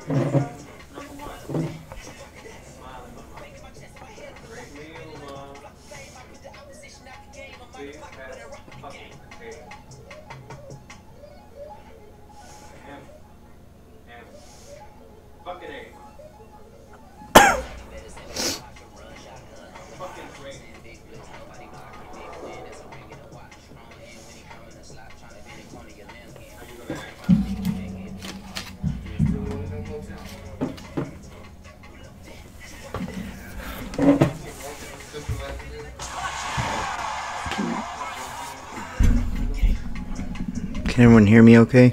Can everyone hear me okay?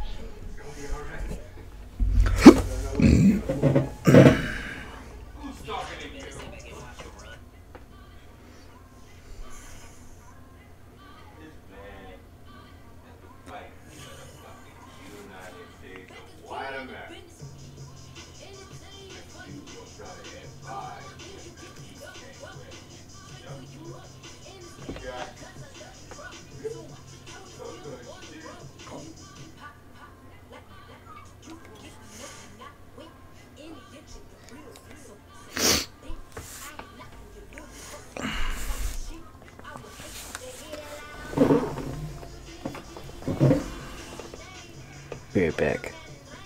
Be right back.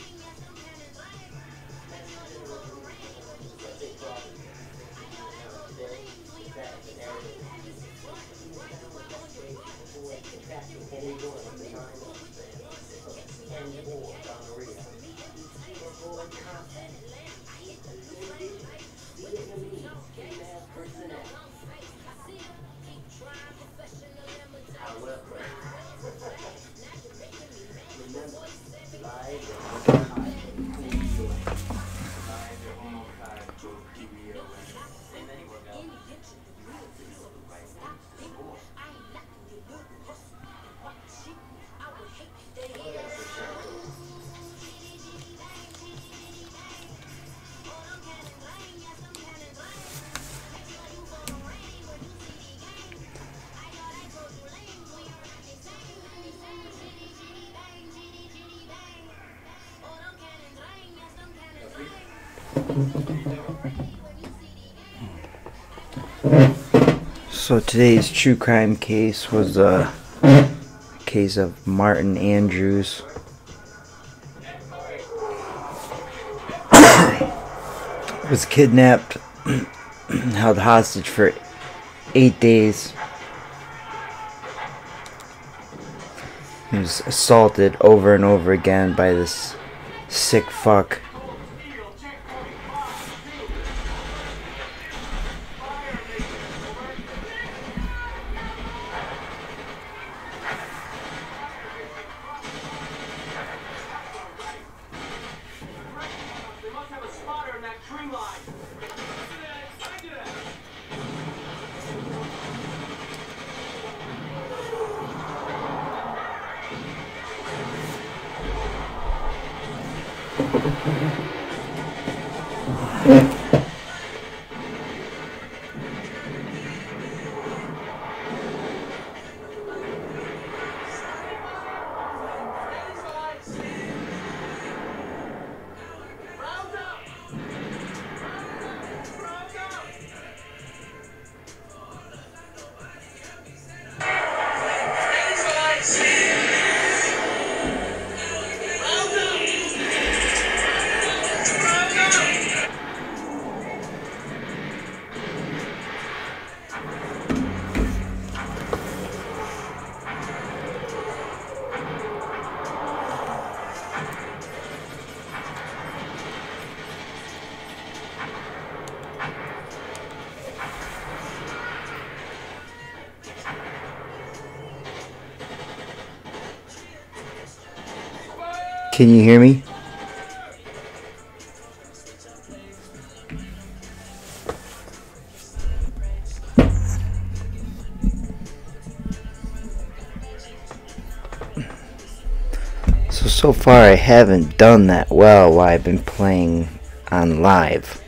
So today's true crime case was a case of Martin Andrews. Was kidnapped, held hostage for 8 days. He was assaulted over and over again by this sick fuck. Can you hear me? So far I haven't done that well while I've been playing on live.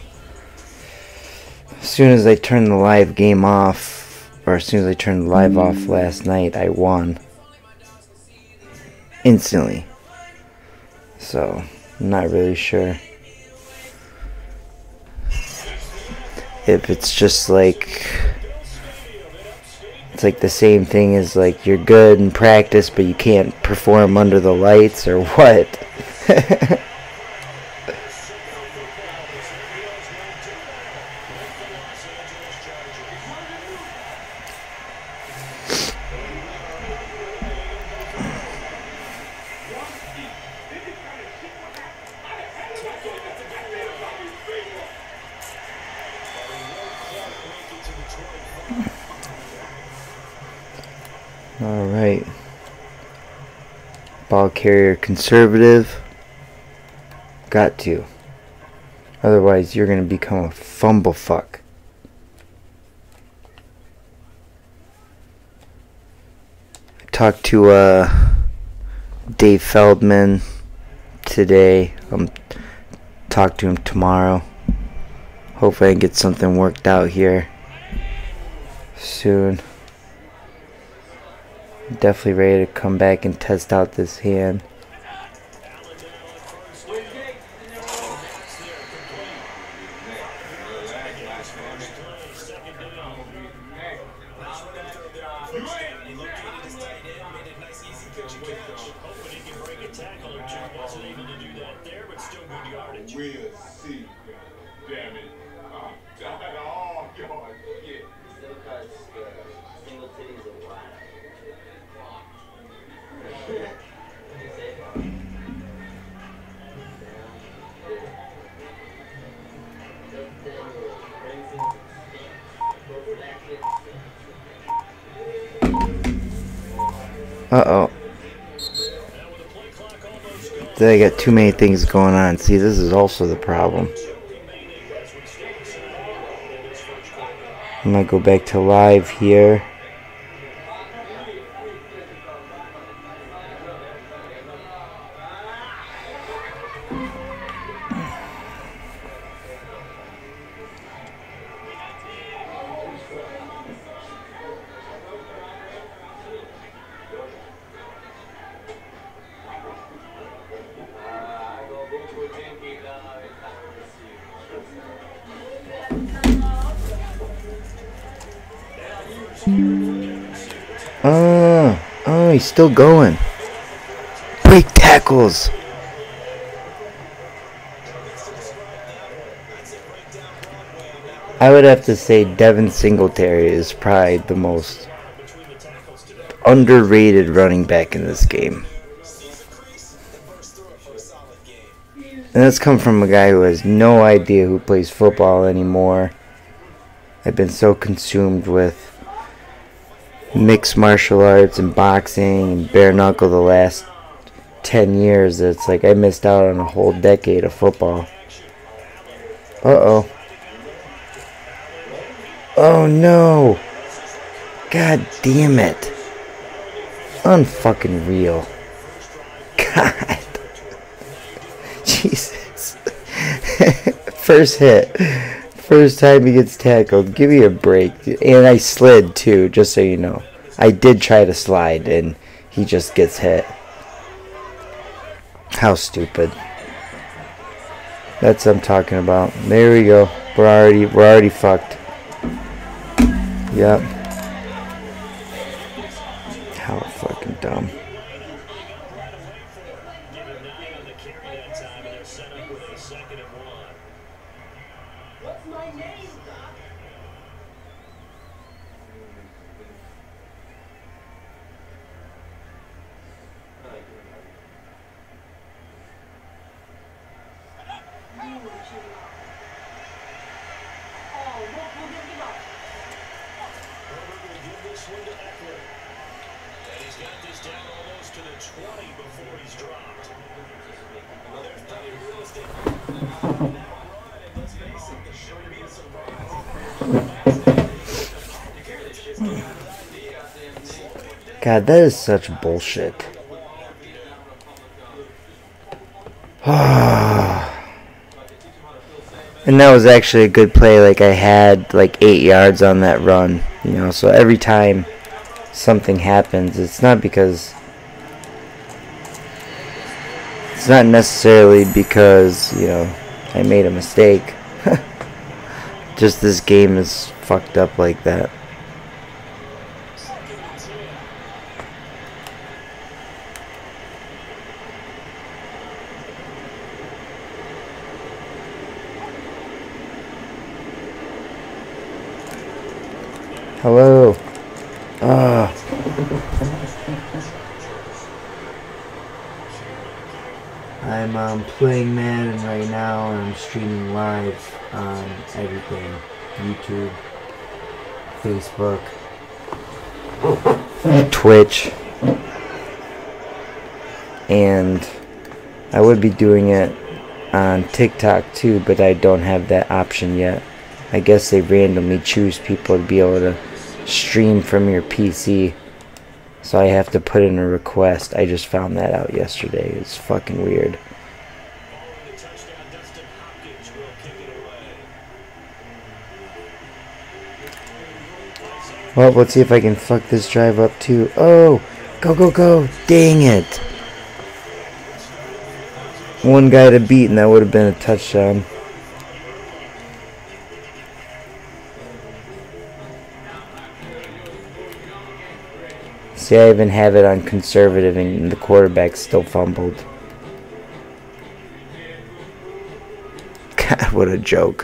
As soon as I turned the live game off, or as soon as I turned the live off last night, I won. Instantly. So, I'm not really sure. If it's just like, it's like the same thing as like you're good in practice but you can't perform under the lights, or what? Alright. Ball carrier conservative. Got to. Otherwise you're going to become a fumble fuck. I talked to Dave Feldman today. Talk to him tomorrow. Hopefully I can get something worked out here soon. Definitely ready to come back and test out this hand. Uh-oh. I got too many things going on. See, this is also the problem. I might go back to live here. Oh, he's still going. Break tackles. I would have to say Devin Singletary is probably the most underrated running back in this game. And that's come from a guy who has no idea who plays football anymore. I've been so consumed with mixed martial arts and boxing and bare knuckle the last 10 years that it's like I missed out on a whole decade of football. Uh-oh. Oh no! God damn it. Unfucking real. God. Jesus. First hit. First time he gets tackled. Give me a break. And I slid too, just so you know. I did try to slide and he just gets hit. How stupid. That's what I'm talking about. There we go. We're already fucked. Yep. How fucking dumb. God, that is such bullshit. And that was actually a good play. Like, I had like 8 yards on that run, you know. So every time something happens, it's not because It's not necessarily because, you know, I made a mistake. Just this game is fucked up like that. Hello. I'm playing Madden right now, and I'm streaming live on everything. YouTube, Facebook, Twitch, and I would be doing it on TikTok too, but I don't have that option yet. I guess they randomly choose people to be able to stream from your PC, so I have to put in a request. I just found that out yesterday. It's fucking weird. Well, let's see if I can fuck this drive up too. Oh, go, go, go. Dang it. One guy to beat and that would have been a touchdown. See, I even have it on conservative and the quarterback still fumbled. God, what a joke.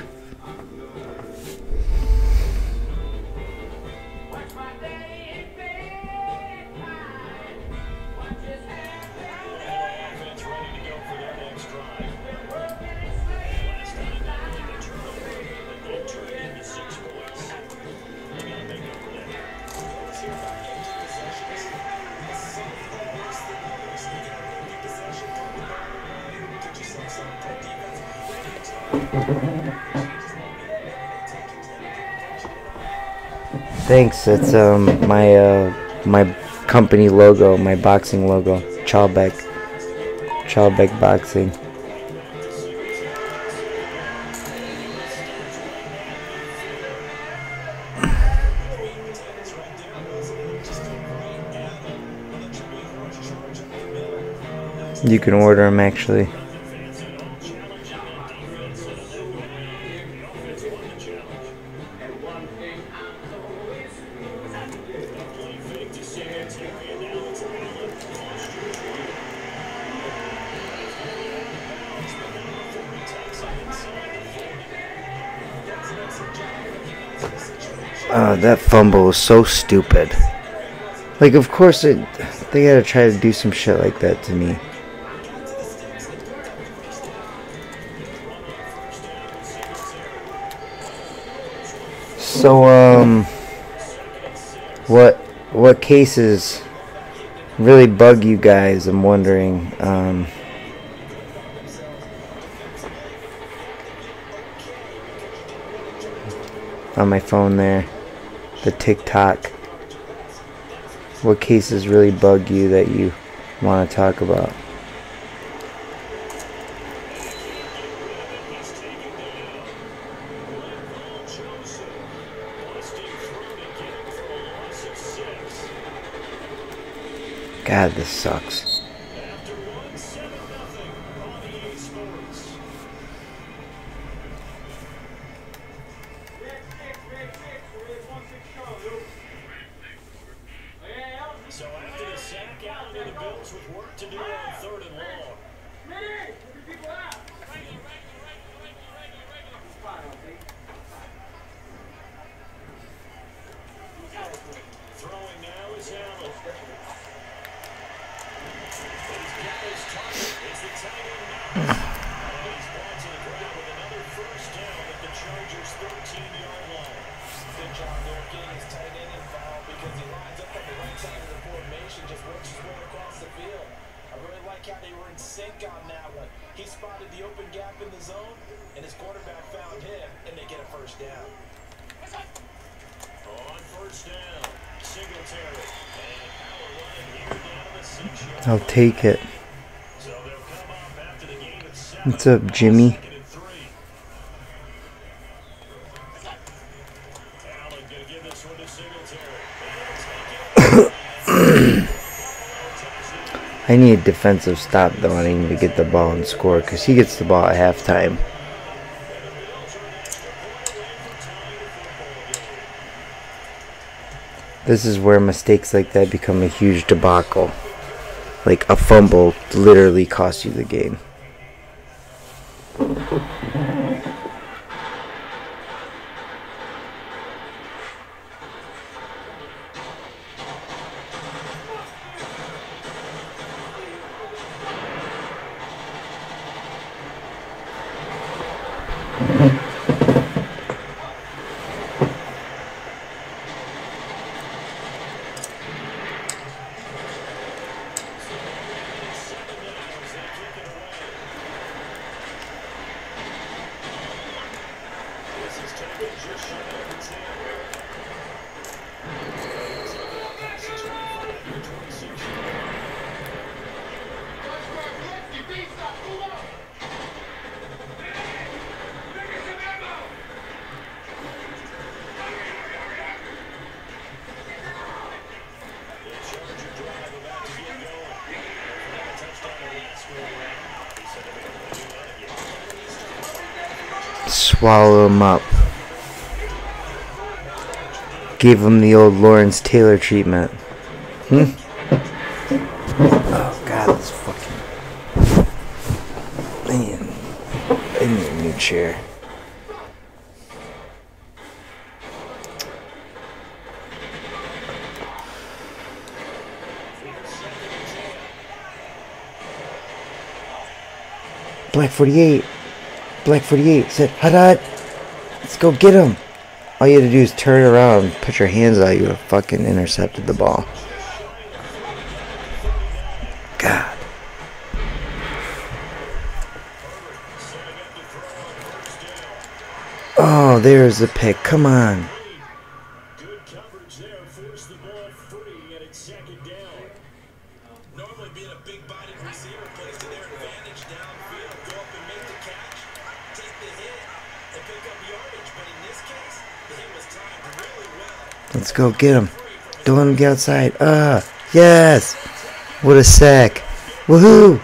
Thanks. That's my company logo, my boxing logo, Chalbeck Boxing. You can order them actually. That fumble was so stupid. Like, of course they gotta try to do some shit like that to me. So, what cases really bug you guys? I'm wondering. On my phone there, the TikTok. What cases really bug you that you want to talk about? God, this sucks. I'll take it. What's up, Jimmy? I need a defensive stop though. I need to get the ball and score because he gets the ball at halftime. This is where mistakes like that become a huge debacle. Like a fumble literally costs you the game. Swallow him up. Gave him the old Lawrence Taylor treatment. Oh god, this fucking... I need a new chair. Black 48. Black 48 said, Haddad, let's go get him. All you had to do is turn around, put your hands out, you would have fucking intercepted the ball. God. Oh, there's the pick. Come on. Good coverage there, forced the ball free, and it's second down. Normally being a big-bodied receiver plays to their advantage downfield. Go up and make the catch, take the hit, and pick up yardage. But in this case, the hit was timed really well. Let's go get him. Don't let him get outside. Yes. What a sack. Woohoo.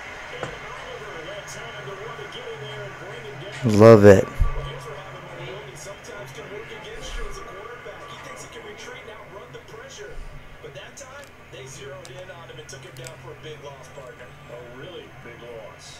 Love it. Sometimes can work against you as a quarterback. He thinks he can retreat and outrun the pressure. But that time, they zeroed in on him and took him down for a big loss, partner. A really big loss.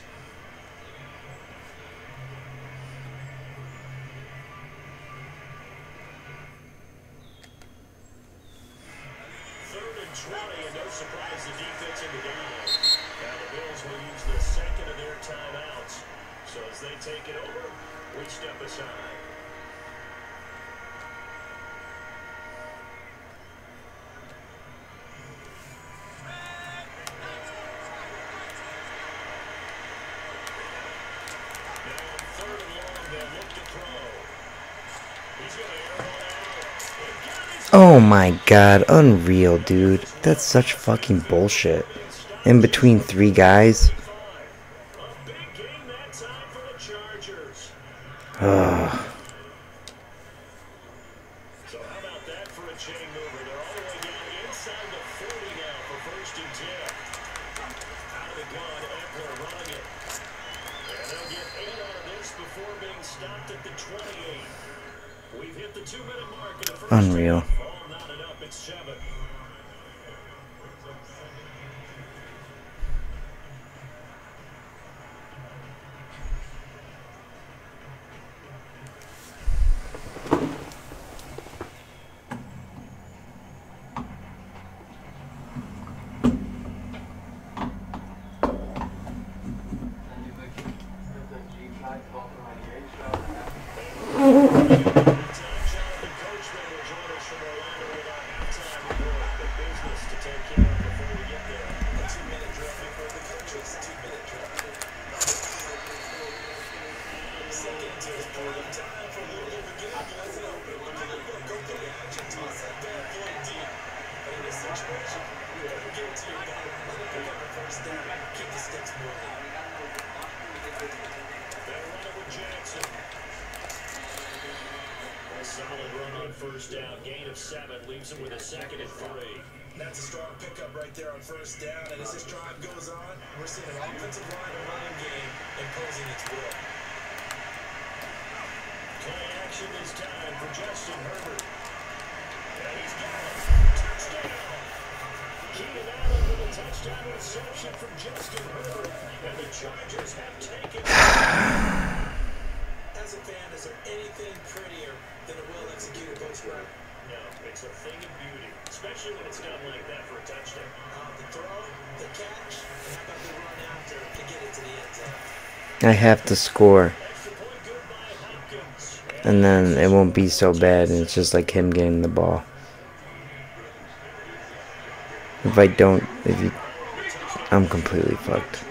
Third and 20, and no surprise, the defense in the game. Now the Bills will use the second of their timeouts. So as they take it over, we step aside. Oh my god, unreal, dude. That's such fucking bullshit. In between three guys. Ugh. So how about that for a chain mover? They're all the way down inside the 40 now for first and 10. Out of the gun, Eckler running it. And they'll get 8 out of this before being stopped at the 28. We've hit the 2-minute mark in the first. Unreal. All knotted up at 7. Solid run on first down. Gain of 7 leaves him with a second and 3. That's a strong pickup right there on first down. And as this drive goes on, we're seeing an offensive line and running game imposing its will. Play action this time for Justin Herbert. And he's got it. Touchdown. Keenan Allen with a touchdown reception from Justin Herbert. And the Chargers have taken it. As a fan, is there anything prettier than a well-executed post route? No, it's a thing of beauty, especially when it's done like that for a touchdown. The throw, the catch, and how about the run after to get it to the end zone? I have to score. And then it won't be so bad, and it's just like him getting the ball. If I don't, I'm completely fucked.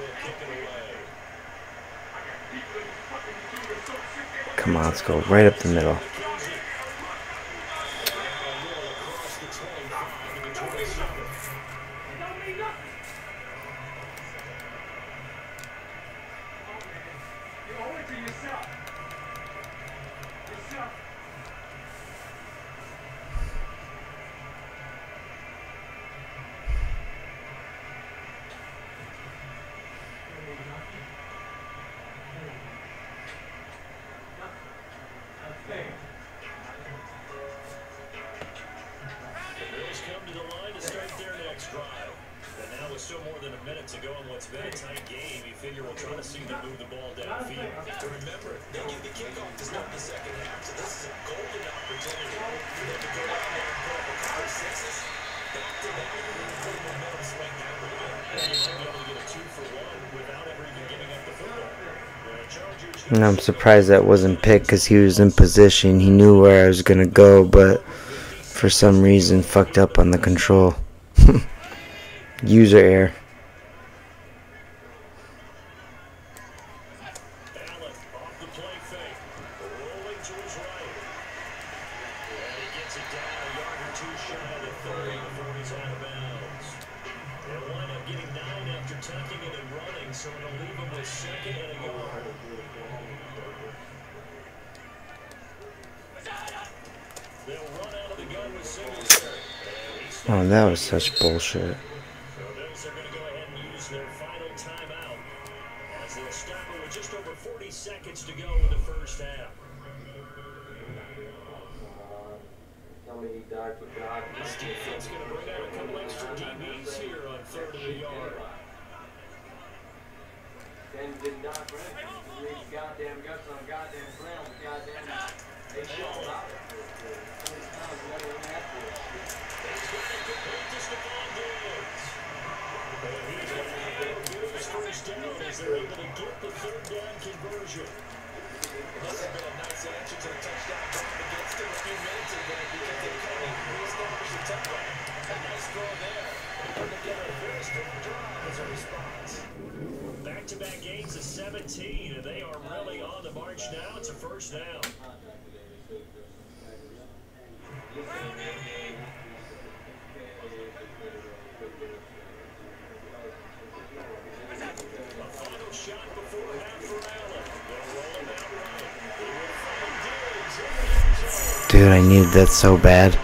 Come on, let's go right up the middle. And I'm surprised that wasn't picked because he was in position. He knew where I was going to go, but for some reason fucked up on the control. User error. Oh, that was such bullshit. Back-to-back gains of 17, and they are really on the march now. It's a first down. A final shot before half for Allen. They'll roll him out right. They will find Diggs. Dude, I needed that so bad.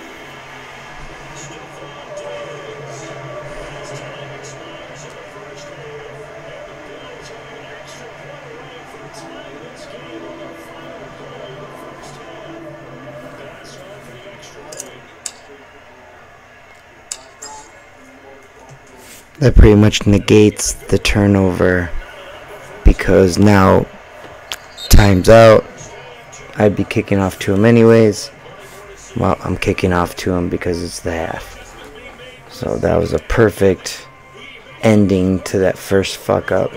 That pretty much negates the turnover because now time's out. I'd be kicking off to him anyways. Well, I'm kicking off to him because it's the half. So that was a perfect ending to that first fuck up.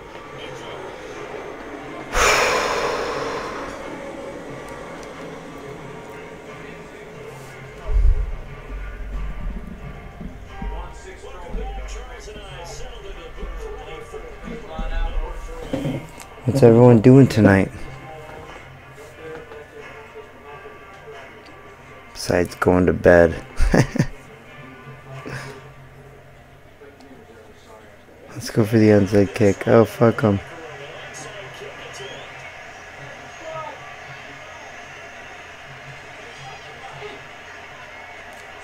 What's everyone doing tonight? Besides going to bed. Let's go for the onside kick. Oh, fuck them.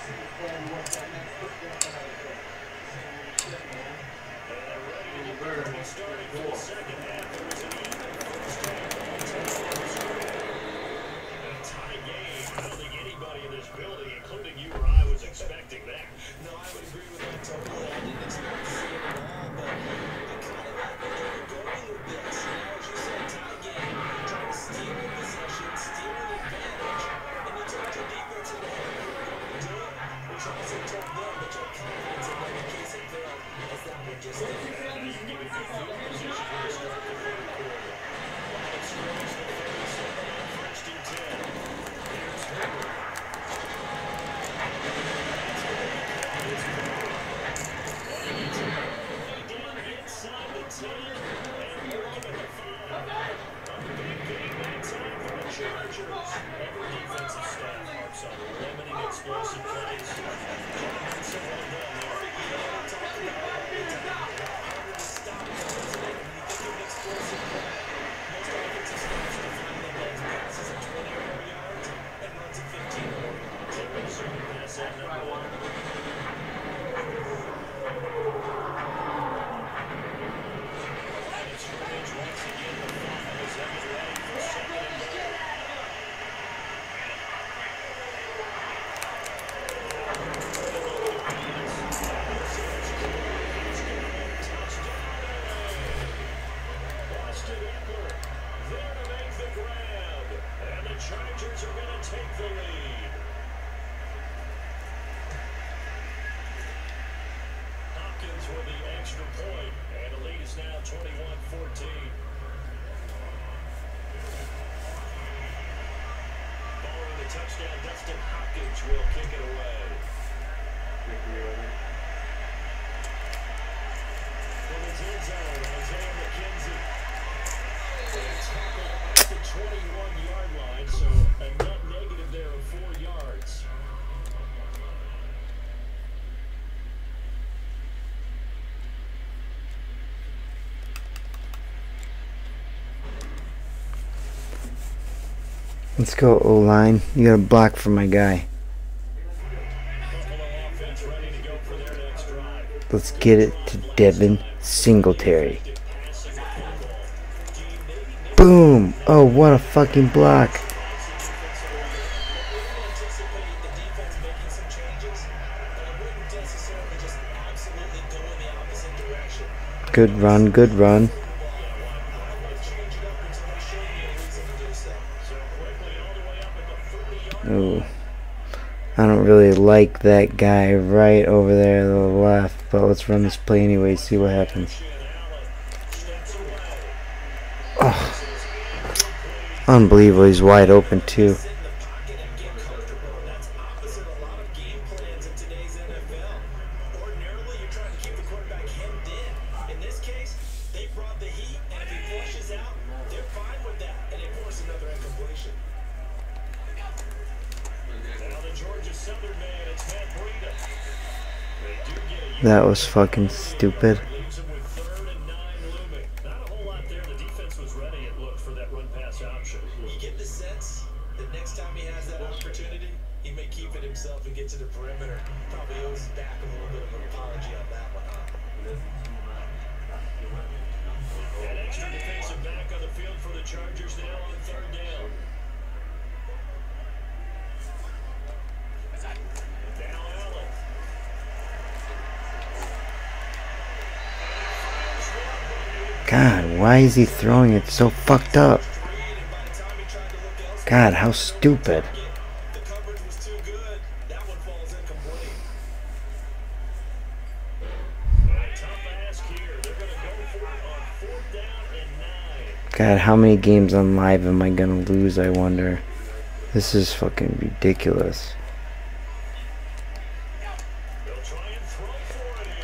Touchdown, Dustin Hopkins will kick it away. From his end zone, Isaiah McKenzie. Tackled at the 21-yard line, so a net negative there of 4 yards. Let's go, O-line. You got a block for my guy. Let's get it to Devin Singletary. Boom! Oh, what a fucking block. Good run, good run. Ooh. I don't really like that guy right over there to the left, but let's run this play anyway, see what happens. Oh. Unbelievable, he's wide open too. That was fucking stupid. You get the sense that next time he has that opportunity, he may keep it himself and get to the perimeter. Probably owes back a little bit of an apology on that one, huh? An extra defensive back on the field for the Chargers now on 3rd down. Now Allen. God, why is he throwing it so fucked up? God, how stupid. The coverage was too good. That one falls incomplete. Tough ask here. They're going to go for it on 4th down and 9. God, how many games on live am I gonna lose, I wonder? This is fucking ridiculous. They'll try and throw for it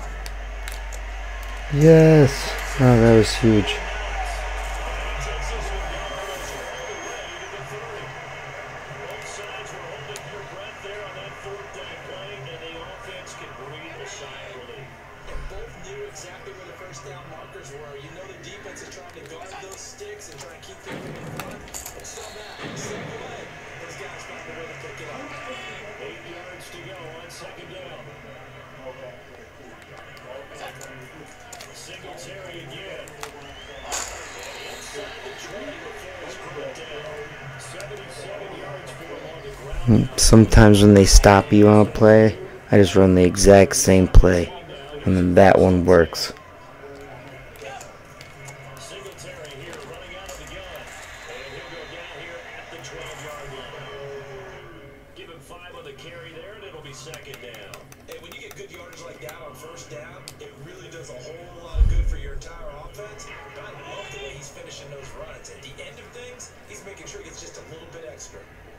here. Yes! Oh, that was huge. Both sides were holding your breath there on that 4th down play, and the offense can breathe a sigh of relief. And both knew exactly where the first down markers were. You know the defense is trying to guard those sticks and try and keep people in front. And so that, same way, those guys found a way to pick it up. 8 yards to go. go on second down. Singletary again. Inside the 20 before it's brought down. 77 yards for him on the ground. Sometimes when they stop you on a play, I just run the exact same play, and then that one works. Singletary here running out of the gun. And he'll go down here at the 12-yard line. Give him 5 on the carry there, and it'll be second down. And when you get good yardage like that on first down, it really does a whole lot of good for your entire offense. But I love the way he's finishing those runs. At the end of things, he's making sure he gets just a little bit extra.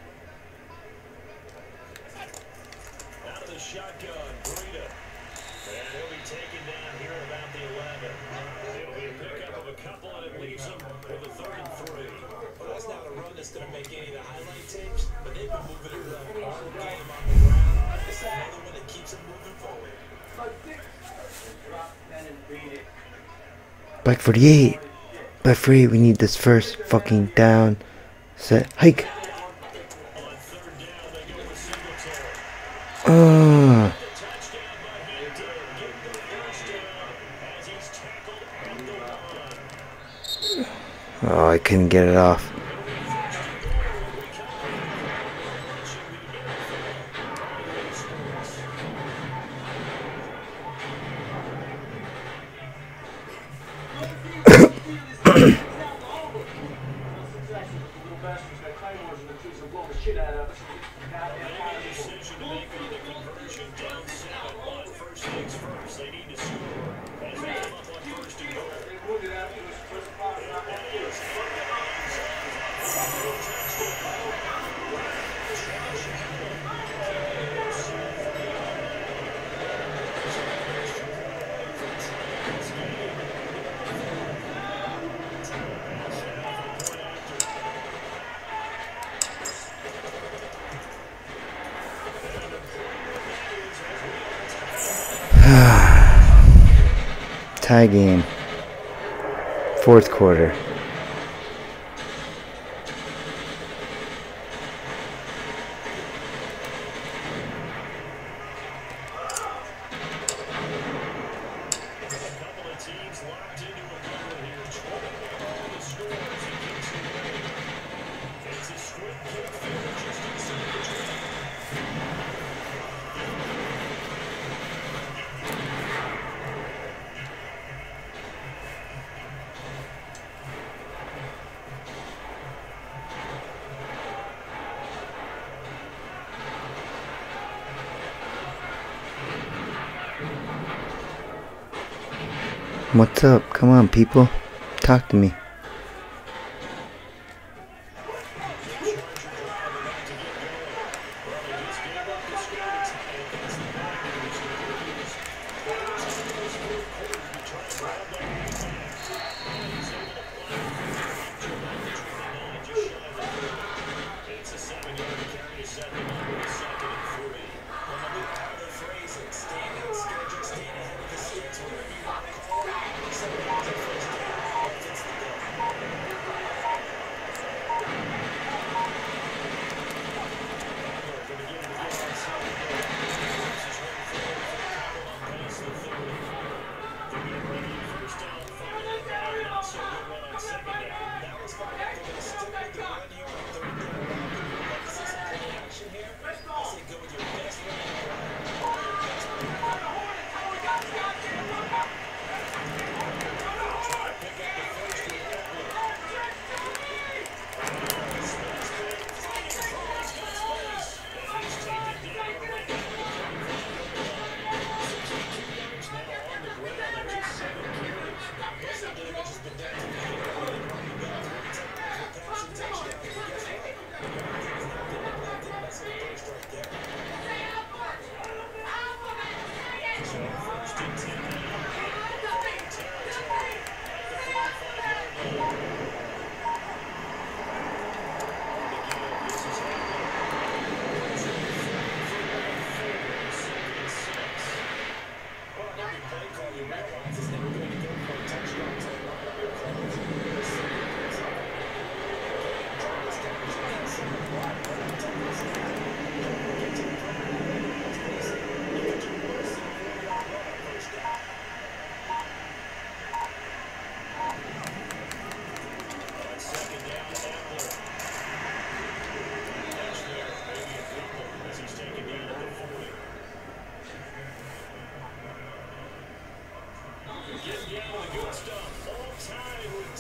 Out of the shotgun, Breida. And he'll be taken down here at about the 11. It'll be a pickup of a couple, and it leaves him with a 3rd and 3. Well, that's not a run that's going to make any of the highlight tapes, but they've been moving it around all game on the ground. It's another one that keeps him moving forward. Black 48. Black 48, we need this first fucking down. Set. Hike. On 3rd down, they go with Singletary. Uh, Touchdown by Hampton. Get the first down as he's tackled at the 1. oh, I couldn't get it off. Decision to make on the conversion down 7 on first things first. They need to score as they come up on 1st and goal. Tie game. 4th quarter. Couple of teams locked into a good one here. 20 on the score as he kicks it away. It's a straight kick field just inside the 20. What's up? Come on, people. Talk to me. It's a 7-yard carry to set them up with a 2nd and 3. The phrase is stand on schedule, stand ahead of the sticks, whatever you want to call it. Sometimes a first down fits the bill. That was fine. They're going to stick with the run here on 3rd down. Like to see some play action here. I say go with your best run.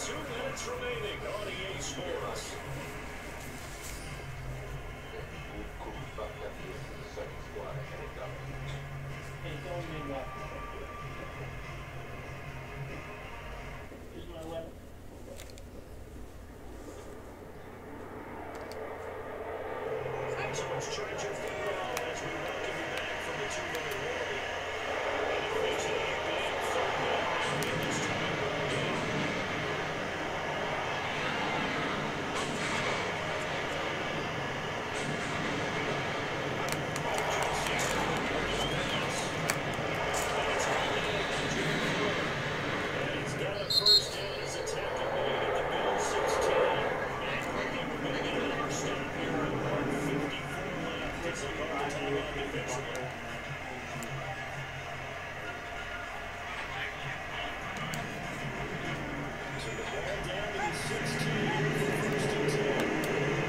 2 minutes remaining on EA Sports. So it's Charger football as we welcome you back from the 2-minute warning. And it makes it a big third down in this time game. And he's got a first down as a tackle made at the Bills 16. And looking, we're going to get another stop here at 154 left as they call the timeout defensively. So the ball down to the 16 here for first and 10.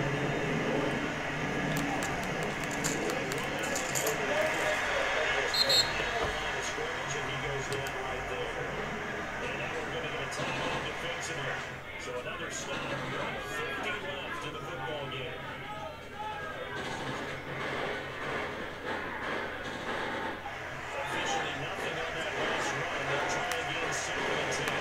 Scrimmage, and he goes down right there. And now we're going to get a timeout defensively. So another stop. 50 left in the football game. Officially nothing on that last run. They'll try again, 2nd and 10.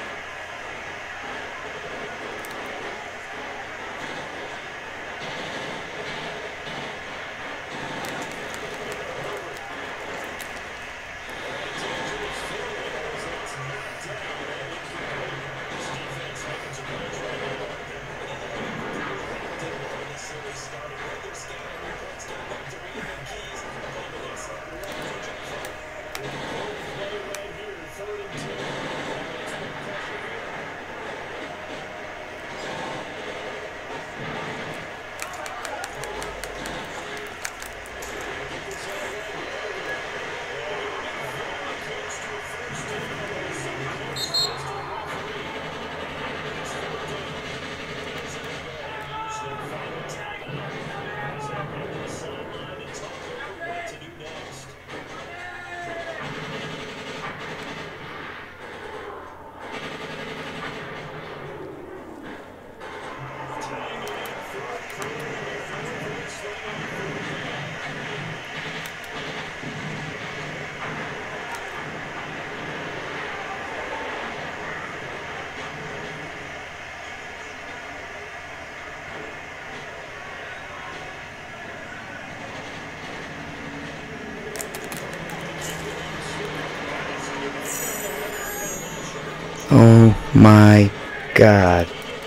Oh my God.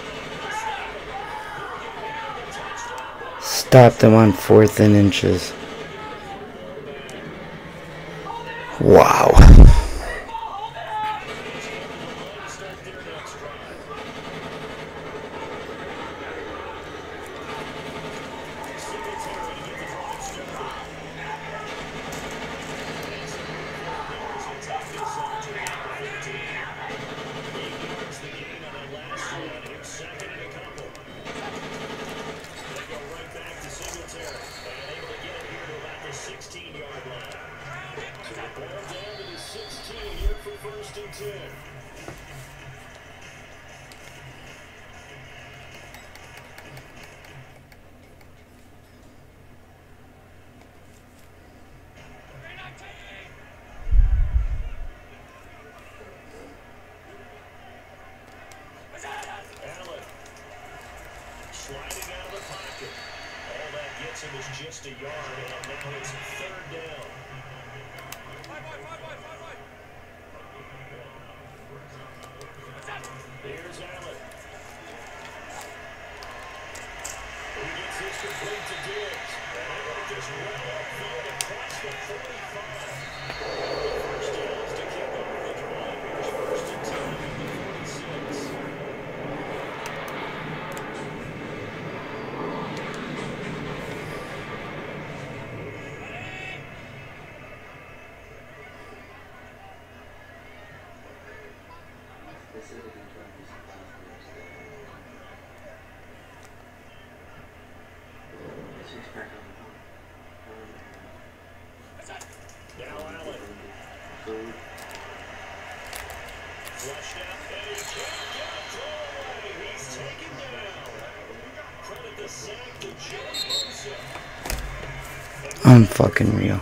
Stop them on 4th and inches. Wow. Sliding out of the pocket. All that gets him is just a yard, and now it's 3rd down. Here's Allen. He gets this complete to Diggs. And Allen just well upfield across the 45. First downs to kick off the drive. Here's 1st and 10 at the 46. Now Allen. Flushed out, and he can't get it all the way. Unfucking real.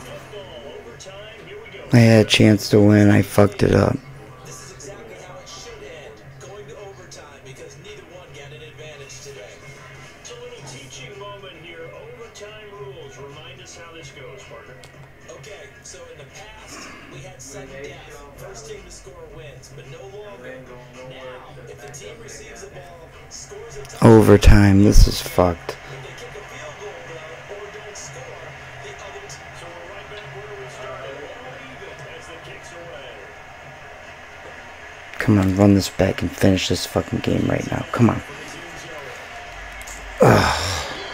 I had a chance to win. I fucked it up. This is exactly how it should end, going to overtime, because neither one got an advantage today. It's a little teaching moment here. Overtime rules. Remind us how this goes, Parker. Okay, so in the past, we had sudden death. First team to score wins, but no longer. Now, if the team receives the ball, scores a touchdown, Overtime. This is fucked. if they kick a field goal, though, or don't score, the other team. So we're right back where we started. All even as the kick's away. Come on, run this back and finish this fucking game right now. Come on. Ugh.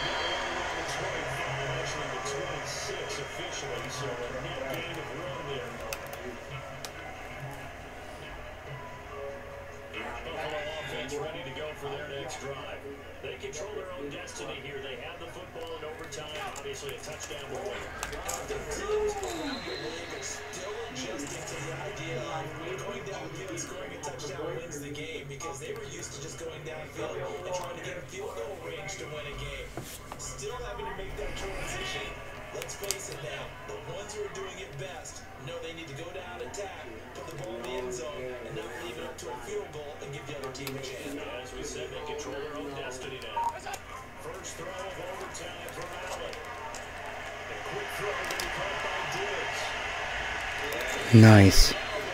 Ready to go for their next drive. They control their own destiny here. They have the football in overtime. Obviously, a touchdown will win. Teams around the league are still adjusting to the idea of going downfield and scoring a touchdown wins the game, because they were used to just going downfield and trying to get a field goal range to win a game. Still having to make that transition. Let's face it now, the ones who are doing it best know they need to go down, attack, put the ball in the end zone, and not leave it up to a field goal and give the other team a chance. As we said, they control their own destiny now. First throw of overtime from Allen. A quick throw to be caught by Diggs. Nice.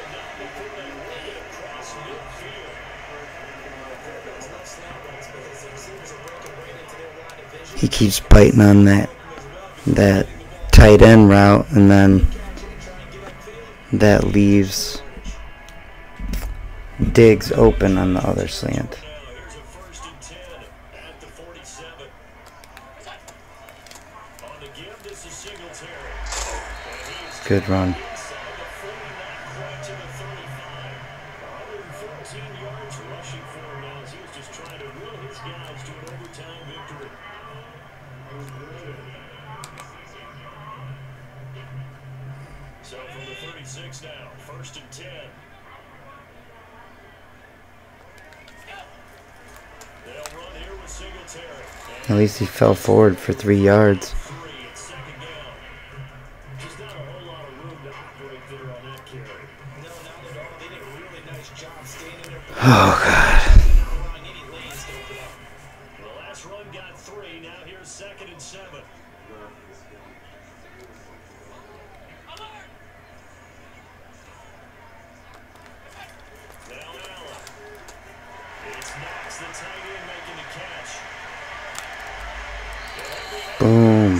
Across midfield. He keeps biting on that tight end route, and then that leaves Diggs open on the other slant. Now here's a 1st and 10 at the 47. On the give, this is Singletary. And he's Good run. inside the 40, not quite to the 35. 114 yards rushing for him now as he was just trying to will his guys to an overtime victory. So from the 36 now, 1st and 10. They'll run here with Singletary. At least he fell forward for 3 yards. 3 and 2nd down. Just not a whole lot of room to operate there on that carry. No, not at all. They did a really nice job staying in their Oh, God. not allowing any lanes to open up. The last run got 3. Now here's 2nd and 7. Now Allen. It's Knox, the tight end, making the catch. Boom.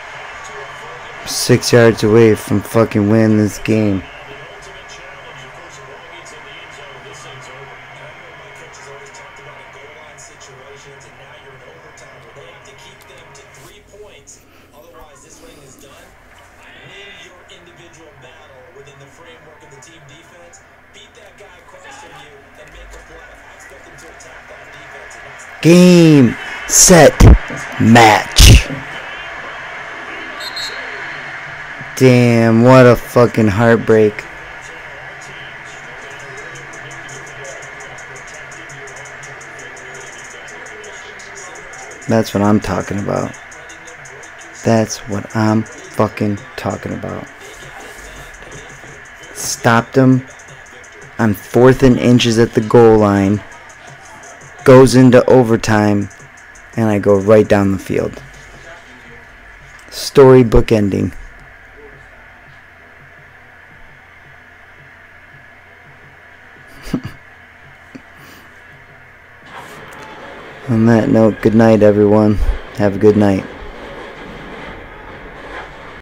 6 yards away from fucking winning this game. The ultimate challenge, of course, if the ball gets in the end zone, this thing's over. I know my coach has always talked about in goal line situations, and now you're in overtime where they have to keep them to 3 points. Otherwise, this thing is done. Win your individual battle within the framework of the team defense. Beat that guy across from you and make a play. I expect them to attack that defense, and that's Game, set, match. Damn, what a fucking heartbreak. That's what I'm talking about. That's what I'm fucking talking about. Stopped him on 4th and inches at the goal line. Goes into overtime, and I go right down the field. Storybook ending. On that note, good night, everyone. Have a good night.